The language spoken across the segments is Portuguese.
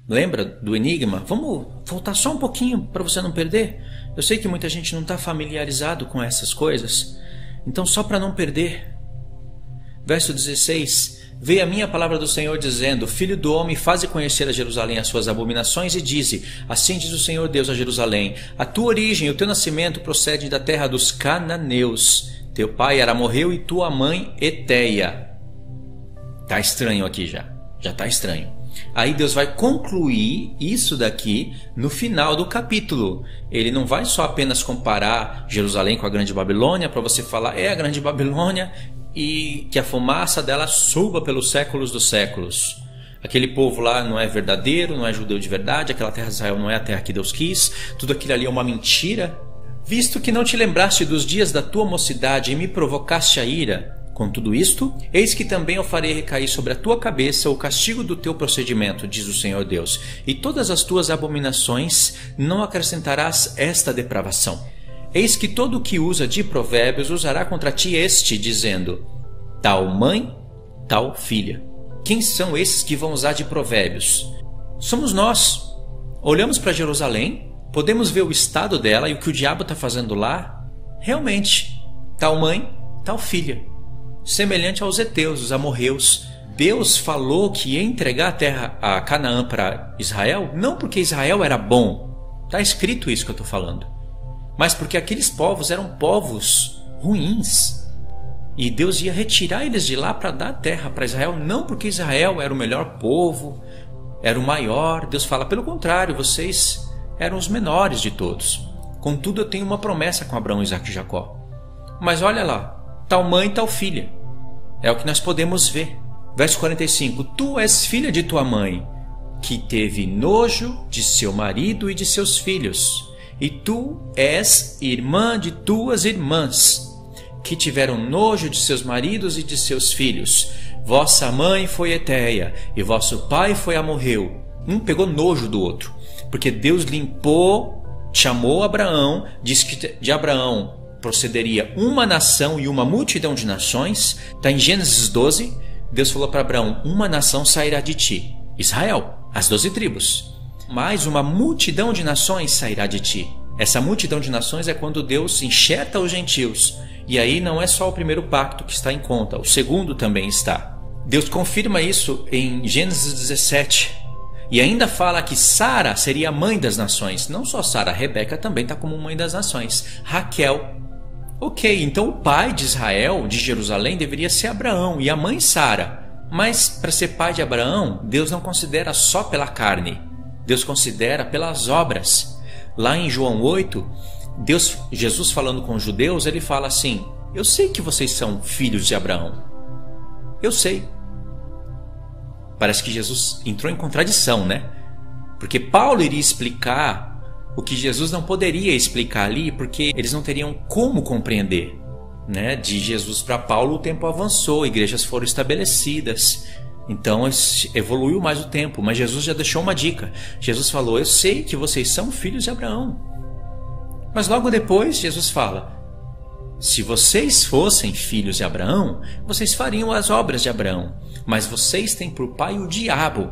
Lembra do enigma? Vamos voltar só um pouquinho para você não perder. Eu sei que muita gente não está familiarizado com essas coisas. Então, só para não perder. Verso 16. Veio a minha palavra do Senhor dizendo: Filho do homem, faze conhecer a Jerusalém as suas abominações e dize: Assim diz o Senhor Deus a Jerusalém: A tua origem e o teu nascimento procedem da terra dos cananeus. Teu pai era amorreu e tua mãe Eteia. Tá estranho aqui já. Já tá estranho. Aí Deus vai concluir isso daqui no final do capítulo. Ele não vai só apenas comparar Jerusalém com a Grande Babilônia para você falar é a Grande Babilônia e que a fumaça dela suba pelos séculos dos séculos. Aquele povo lá não é verdadeiro, não é judeu de verdade, aquela terra de Israel não é a terra que Deus quis, tudo aquilo ali é uma mentira. Visto que não te lembraste dos dias da tua mocidade e me provocaste a ira, com tudo isto, eis que também eu farei recair sobre a tua cabeça o castigo do teu procedimento, diz o Senhor Deus, e todas as tuas abominações não acrescentarás esta depravação. Eis que todo o que usa de provérbios usará contra ti este, dizendo: tal mãe, tal filha. Quem são esses que vão usar de provérbios? Somos nós. Olhamos para Jerusalém, podemos ver o estado dela e o que o diabo está fazendo lá. Realmente, tal mãe, tal filha. Semelhante aos heteus, os amorreus. Deus falou que ia entregar a terra, a Canaã, para Israel, não porque Israel era bom. Está escrito isso que eu estou falando. Mas porque aqueles povos eram povos ruins. E Deus ia retirar eles de lá para dar a terra para Israel, não porque Israel era o melhor povo, era o maior. Deus fala, pelo contrário, vocês eram os menores de todos. Contudo, eu tenho uma promessa com Abraão, Isaque e Jacó. Mas olha lá, tal mãe, tal filha. É o que nós podemos ver. Verso 45. Tu és filha de tua mãe, que teve nojo de seu marido e de seus filhos. E tu és irmã de tuas irmãs, que tiveram nojo de seus maridos e de seus filhos. Vossa mãe foi Eteia, e vosso pai foi Amorreu. Um pegou nojo do outro, porque Deus limpou, chamou Abraão, disse que de Abraão procederia uma nação e uma multidão de nações. Está em Gênesis 12. Deus falou para Abraão: uma nação sairá de ti, Israel, as 12 tribos. Mais uma multidão de nações sairá de ti. Essa multidão de nações é quando Deus enxerta os gentios. E aí não é só o primeiro pacto que está em conta, o segundo também está. Deus confirma isso em Gênesis 17. E ainda fala que Sara seria a mãe das nações. Não só Sara, Rebeca também está como mãe das nações. Raquel. Ok, então o pai de Israel, de Jerusalém, deveria ser Abraão e a mãe Sara. Mas para ser pai de Abraão, Deus não considera só pela carne. Deus considera pelas obras. Lá em João 8, Jesus falando com os judeus, ele fala assim: eu sei que vocês são filhos de Abraão. Eu sei. Parece que Jesus entrou em contradição, né? Porque Paulo iria explicar o que Jesus não poderia explicar ali, porque eles não teriam como compreender, né? De Jesus para Paulo o tempo avançou, igrejas foram estabelecidas, então evoluiu mais o tempo. Mas Jesus já deixou uma dica. Jesus falou: eu sei que vocês são filhos de Abraão. Mas logo depois Jesus fala: se vocês fossem filhos de Abraão, vocês fariam as obras de Abraão, mas vocês têm por pai o diabo.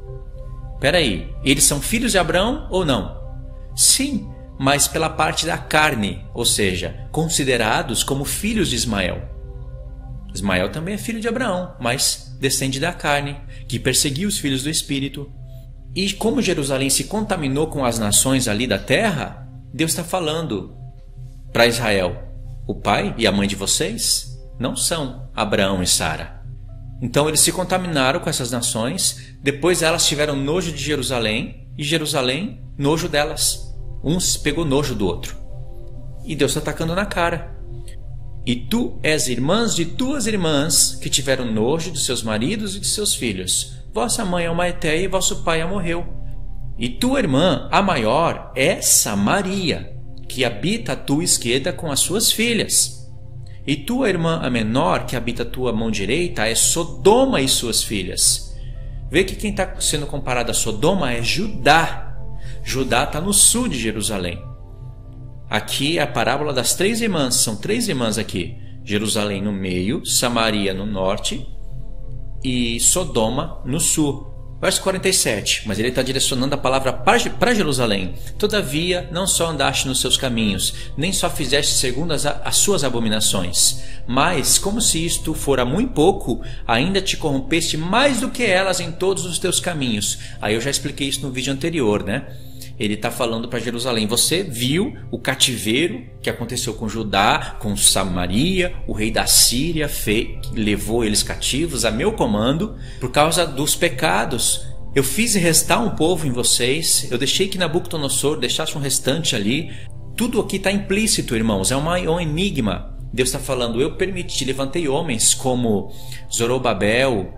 Peraí, eles são filhos de Abraão ou não? Sim, mas pela parte da carne, ou seja, considerados como filhos de Ismael. Ismael também é filho de Abraão, mas descende da carne, que perseguiu os filhos do Espírito. E como Jerusalém se contaminou com as nações ali da terra, Deus está falando para Israel: o pai e a mãe de vocês não são Abraão e Sara. Então eles se contaminaram com essas nações, depois elas tiveram nojo de Jerusalém, e Jerusalém nojo delas. Um pegou nojo do outro. E Deus está atacando na cara. E tu és irmãs de tuas irmãs, que tiveram nojo de seus maridos e de seus filhos. Vossa mãe é uma Eteia e vosso pai Amorreu. E tua irmã, a maior, é Samaria, que habita à tua esquerda com as suas filhas. E tua irmã, a menor, que habita à tua mão direita, é Sodoma e suas filhas. Vê que quem está sendo comparado a Sodoma é Judá. Judá está no sul de Jerusalém. Aqui é a parábola das 3 irmãs. São 3 irmãs aqui. Jerusalém no meio, Samaria no norte e Sodoma no sul. Verso 47, mas ele está direcionando a palavra para Jerusalém. Todavia, não só andaste nos seus caminhos, nem só fizeste segundo as suas abominações, mas, como se isto fora muito pouco, ainda te corrompeste mais do que elas em todos os teus caminhos. Aí eu já expliquei isso no vídeo anterior, né? Ele está falando para Jerusalém. Você viu o cativeiro que aconteceu com Judá, com Samaria, o rei da Síria levou eles cativos a meu comando por causa dos pecados. Eu fiz restar um povo em vocês. Eu deixei que Nabucodonosor deixasse um restante ali. Tudo aqui está implícito, irmãos. É um enigma. Deus está falando, eu permiti, levantei homens como Zorobabel.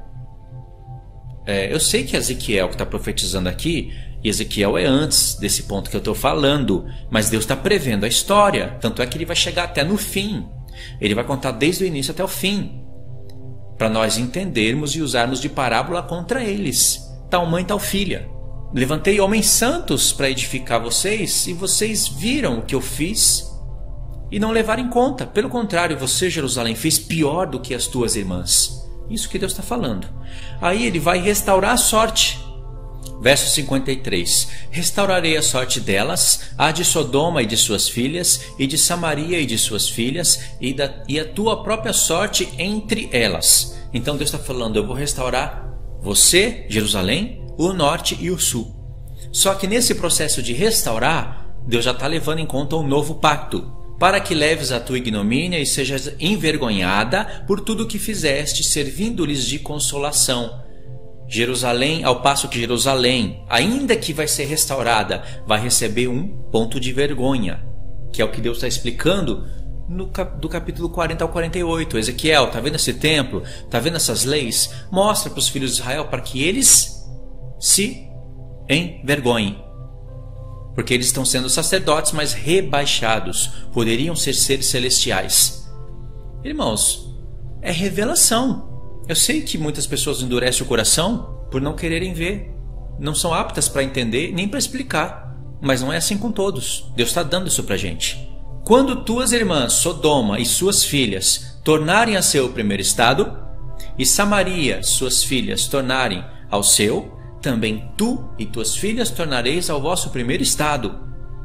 Eu sei que Ezequiel que está profetizando aqui, e Ezequiel é antes desse ponto que eu estou falando, mas Deus está prevendo a história, tanto é que ele vai chegar até no fim, ele vai contar desde o início até o fim, para nós entendermos e usarmos de parábola contra eles, tal mãe, tal filha. Levantei homens santos para edificar vocês, e vocês viram o que eu fiz e não levaram em conta. Pelo contrário, você, Jerusalém, fez pior do que as tuas irmãs. Isso que Deus está falando. Aí ele vai restaurar a sorte. Verso 53. Restaurarei a sorte delas, a de Sodoma e de suas filhas, e de Samaria e de suas filhas, e a tua própria sorte entre elas. Então Deus está falando, eu vou restaurar você, Jerusalém, o norte e o sul. Só que nesse processo de restaurar, Deus já está levando em conta um novo pacto, para que leves a tua ignomínia e sejas envergonhada por tudo o que fizeste, servindo-lhes de consolação. Jerusalém, ao passo que Jerusalém, ainda que vai ser restaurada, vai receber um ponto de vergonha, que é o que Deus está explicando do capítulo 40 ao 48. Ezequiel, está vendo esse templo? Está vendo essas leis? Mostra para os filhos de Israel para que eles se envergonhem. Porque eles estão sendo sacerdotes, mas rebaixados. Poderiam ser seres celestiais. Irmãos, é revelação. Eu sei que muitas pessoas endurecem o coração por não quererem ver. Não são aptas para entender nem para explicar. Mas não é assim com todos. Deus está dando isso para a gente. Quando tuas irmãs, Sodoma e suas filhas, tornarem a seu primeiro estado, e Samaria, suas filhas, tornarem ao seu, também tu e tuas filhas tornareis ao vosso primeiro estado.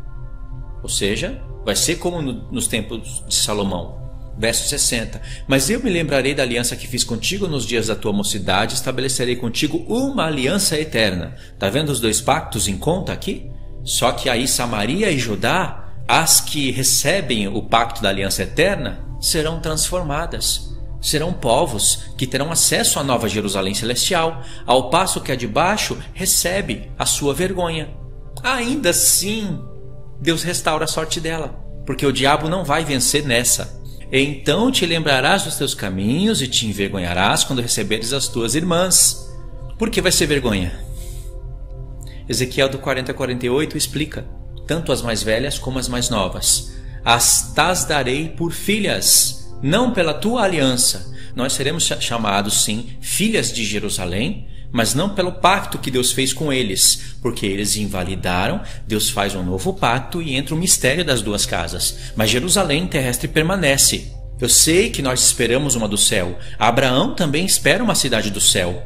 Ou seja, vai ser como nos tempos de Salomão. Verso 60. Mas eu me lembrarei da aliança que fiz contigo nos dias da tua mocidade, estabelecerei contigo uma aliança eterna. Está vendo os dois pactos em conta aqui? Só que aí Samaria e Judá, as que recebem o pacto da aliança eterna, serão transformadas. Serão povos que terão acesso à nova Jerusalém celestial, ao passo que a de baixo recebe a sua vergonha. Ainda assim, Deus restaura a sorte dela, porque o diabo não vai vencer nessa. Então te lembrarás dos teus caminhos e te envergonharás quando receberes as tuas irmãs. Por que vai ser vergonha? Ezequiel do 40 a 48 explica, tanto as mais velhas como as mais novas. As darei por filhas, não pela tua aliança. Nós seremos chamados, sim, filhas de Jerusalém, mas não pelo pacto que Deus fez com eles, porque eles invalidaram. Deus faz um novo pacto e entra o mistério das duas casas. Mas Jerusalém terrestre permanece. Eu sei que nós esperamos uma do céu. Abraão também espera uma cidade do céu,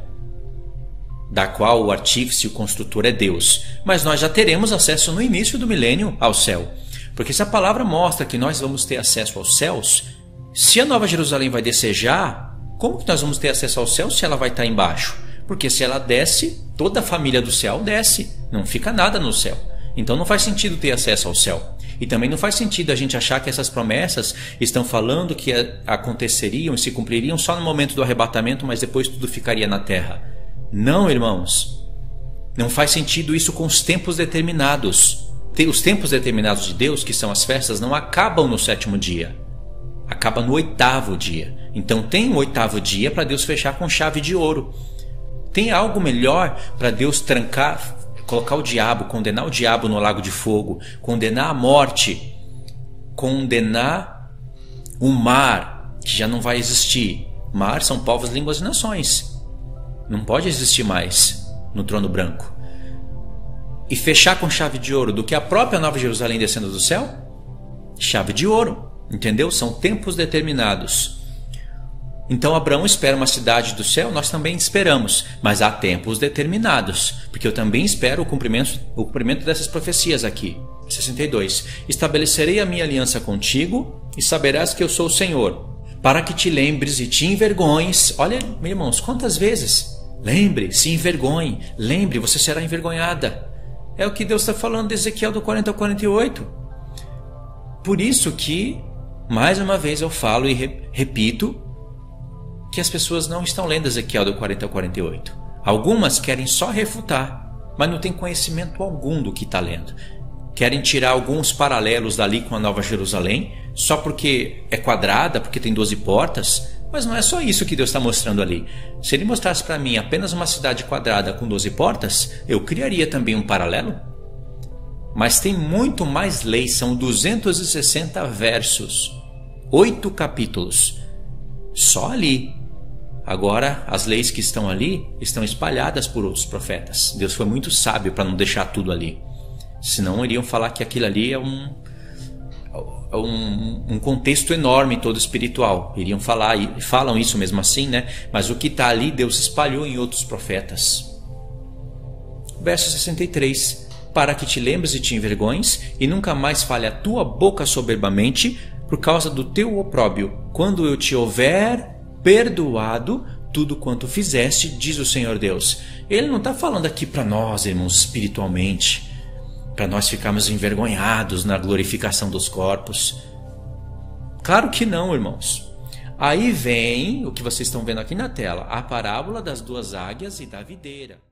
da qual o artífice e o construtor é Deus. Mas nós já teremos acesso no início do milênio ao céu. Porque se a palavra mostra que nós vamos ter acesso aos céus, se a Nova Jerusalém vai descer já, como que nós vamos ter acesso ao céu se ela vai estar embaixo? Porque se ela desce, toda a família do céu desce. Não fica nada no céu. Então não faz sentido ter acesso ao céu. E também não faz sentido a gente achar que essas promessas estão falando que aconteceriam e se cumpririam só no momento do arrebatamento, mas depois tudo ficaria na terra. Não, irmãos. Não faz sentido isso com os tempos determinados. Os tempos determinados de Deus, que são as festas, não acabam no 7º dia. Acaba no 8º dia. Então tem um 8º dia para Deus fechar com chave de ouro. Tem algo melhor para Deus trancar, colocar o diabo, condenar o diabo no lago de fogo, condenar a morte, condenar o mar, que já não vai existir. Mar são povos, línguas e nações. Não pode existir mais no trono branco. E fechar com chave de ouro do que a própria Nova Jerusalém descendo do céu? Chave de ouro, entendeu? São tempos determinados. Então Abraão espera uma cidade do céu, nós também esperamos, mas há tempos determinados, porque eu também espero o cumprimento dessas profecias aqui. 62. Estabelecerei a minha aliança contigo e saberás que eu sou o Senhor, para que te lembres e te envergonhes. Olha, meus irmãos, quantas vezes? Lembre, se envergonhe, lembre, você será envergonhada. É o que Deus está falando de Ezequiel do 40 ao 48. Por isso que, mais uma vez eu falo e repito, que as pessoas não estão lendo Ezequiel do 40 ao 48. Algumas querem só refutar, mas não tem conhecimento algum do que está lendo. Querem tirar alguns paralelos dali com a Nova Jerusalém, só porque é quadrada, porque tem 12 portas, mas não é só isso que Deus está mostrando ali. Se Ele mostrasse para mim apenas uma cidade quadrada com 12 portas, eu criaria também um paralelo. Mas tem muito mais leis, são 260 versos, 8 capítulos, só ali. Agora, as leis que estão ali estão espalhadas por outros profetas. Deus foi muito sábio para não deixar tudo ali. Senão iriam falar que aquilo ali é um contexto enorme todo espiritual. Iriam falar, e falam isso mesmo assim, né? Mas o que está ali, Deus espalhou em outros profetas. Verso 63. Para que te lembres e te envergonhes, e nunca mais fale a tua boca soberbamente, por causa do teu opróbrio, quando eu te houver perdoado tudo quanto fizeste, diz o Senhor Deus. Ele não está falando aqui para nós, irmãos, espiritualmente, para nós ficarmos envergonhados na glorificação dos corpos. Claro que não, irmãos. Aí vem o que vocês estão vendo aqui na tela, a parábola das duas águias e da videira.